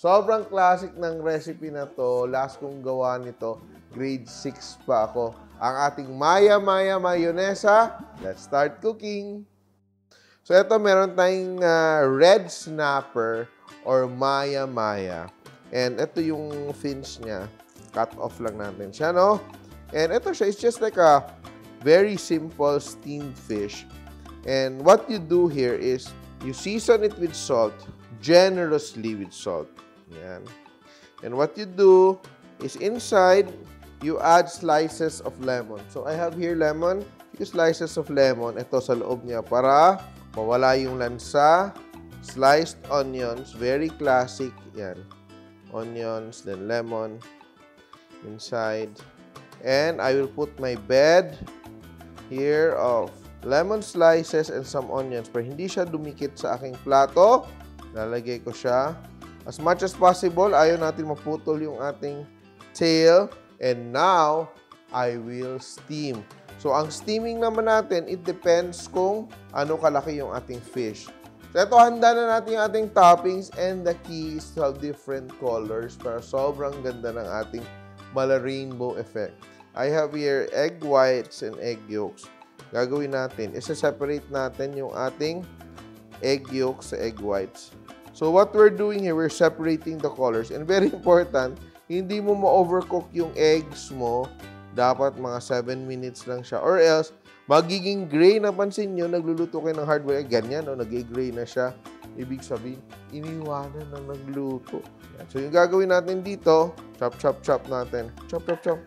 Sobrang classic ng recipe na to. Last kong gawa nito, grade 6 pa ako. Ang ating maya-maya mayonesa. Let's start cooking. So ito, meron tayong red snapper or maya-maya. And ito yung fins niya. Cut off lang natin siya, no? And ito siya, it's just like a very simple steamed fish. And what you do here is, you season it with salt, generously with salt. Yan. And what you do is inside, you add slices of lemon. So I have here lemon, few slices of lemon. Ito sa loob niya para mawala yung lansa. Sliced onions, very classic. Yan. Onions, then lemon inside. And I will put my bed here of lemon slices and some onions. Pero hindi siya dumikit sa aking plato. Lalagay ko siya. As much as possible, ayaw natin maputol yung ating tail. And now, I will steam. So, ang steaming naman natin, it depends kung ano kalaki yung ating fish. So, ito, handa na natin yung ating toppings and the key is to have different colors para sobrang ganda ng ating mala rainbow effect. I have here egg whites and egg yolks. Gagawin natin, isa-separate natin yung ating egg yolks sa egg whites. So, what we're doing here, we're separating the colors. And very important, hindi mo ma-overcook yung eggs mo. Dapat mga 7 minutes lang siya. Or else, magiging gray. Napansin nyo, nagluluto kayo ng hard-boiled egg. Ganyan, no? Nag-gray na siya. Ibig sabihin, iniwanan na nagluto. Yan. So, yung gagawin natin dito, chop, chop, chop natin. Chop, chop, chop.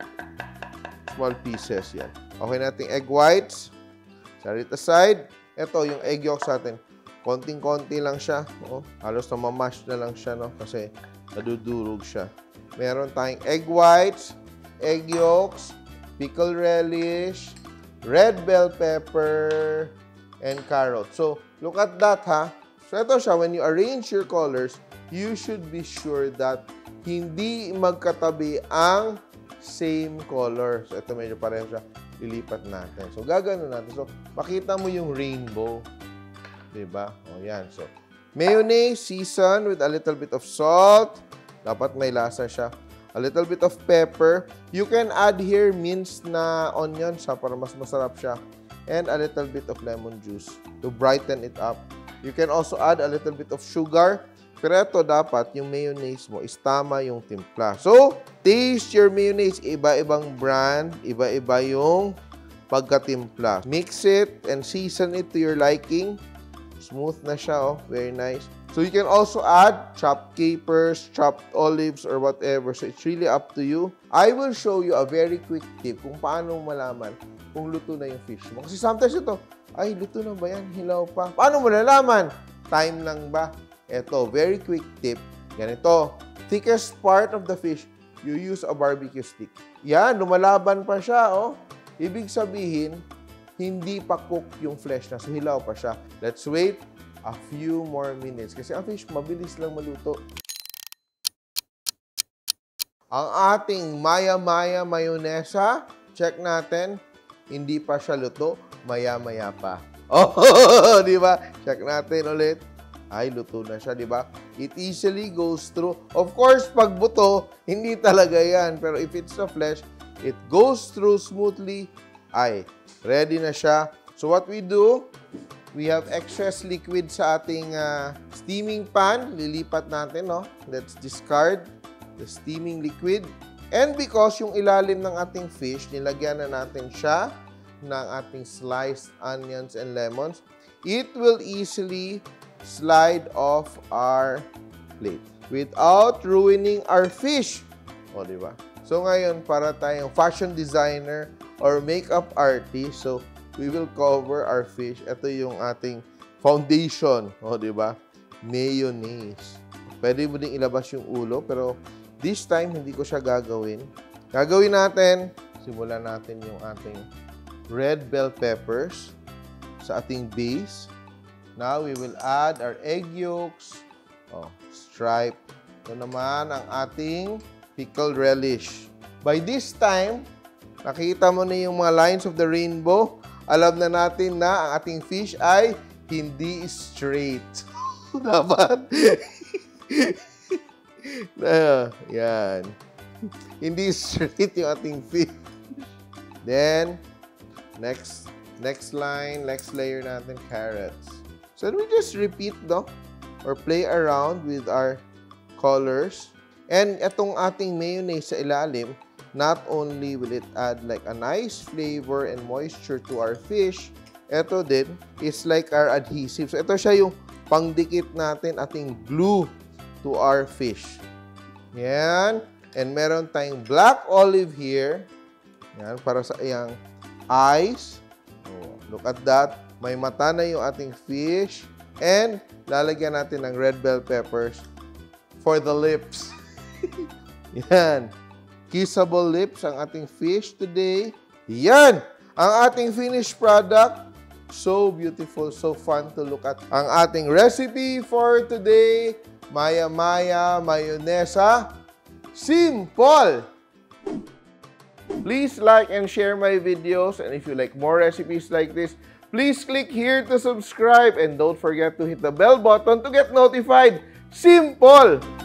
Small pieces, yan. Okay nating egg whites. Set it aside. Ito, yung egg yolks natin. Konting-konti lang siya. Oh, halos na mamash na lang siya, no? Kasi nadudurog siya. Meron tayong egg whites, egg yolks, pickled relish, red bell pepper, and carrot. So, look at that, ha? So, ito siya. When you arrange your colors, you should be sure that hindi magkatabi ang same color. So, ito medyo pareho siya. Ilipat natin. So, gagano natin. So, makita mo yung rainbow. Diba? O, yan. So, mayonnaise, season with a little bit of salt. Dapat may lasa siya. A little bit of pepper. You can add here minced na onions para mas masarap siya. And a little bit of lemon juice to brighten it up. You can also add a little bit of sugar. Pero ito dapat, yung mayonnaise mo is tama yung timpla. So, taste your mayonnaise. Iba-ibang brand, iba-iba yung pagkatimpla. Mix it and season it to your liking. Smooth na siya, oh. Very nice. So, you can also add chopped capers, chopped olives, or whatever. So, it's really up to you. I will show you a very quick tip kung paano malaman kung luto na yung fish mo. Kasi sometimes ito, ay, luto na ba yan? Hilaw pa. Paano mo nalaman? Time lang ba? Ito, very quick tip. Ganito. Thickest part of the fish, you use a barbecue stick. Yan, lumalaban pa siya, oh. Ibig sabihin, hindi pa cook yung flesh na. So, hilaw pa siya. Let's wait a few more minutes. Kasi ang fish, mabilis lang maluto. Ang ating maya-maya mayonesa, check natin. Hindi pa siya luto. Maya-maya pa. Oh, di ba? Check natin ulit. Ay, luto na siya, di ba? It easily goes through. Of course, pag buto, hindi talaga yan. Pero if it's the flesh, it goes through smoothly. Ay, ready na siya. So what we do, we have excess liquid sa ating steaming pan. Lilipat natin, no? Let's discard the steaming liquid. And because yung ilalim ng ating fish, nilagyan na natin siya ng ating sliced onions and lemons, it will easily slide off our plate without ruining our fish. O, di ba? So ngayon, para tayong fashion designer or makeup artist, so we will cover our fish. Ito yung ating foundation. O, di ba? Mayonnaise. Pwede mo din ilabas yung ulo, pero this time, hindi ko siya gagawin. Gagawin natin, simulan natin yung ating red bell peppers sa ating base. Now, we will add our egg yolks. Oh, stripe. Ito naman ang ating pickled relish. By this time, nakita mo na yung mga lines of the rainbow. Alam na natin na ang ating fish ay hindi straight. Dapat. Yan. Hindi straight yung ating fish. Then, next line, next layer natin, carrots. So, we just repeat, no? Or play around with our colors. And itong ating mayonnaise sa ilalim, not only will it add like a nice flavor and moisture to our fish, ito din is like our adhesive. So, ito siya yung pangdikit natin, ating glue to our fish. Yan. And meron tayong black olive here. Yan, para sa iyang eyes. Oh, look at that. May mata na yung ating fish. And lalagyan natin ng red bell peppers for the lips. Yan. Kissable lips ang ating fish today. Yan! Ang ating finished product. So beautiful, so fun to look at. Ang ating recipe for today, maya-maya mayonesa. Simple! Please like and share my videos. And if you like more recipes like this, please click here to subscribe. And don't forget to hit the bell button to get notified. Simple!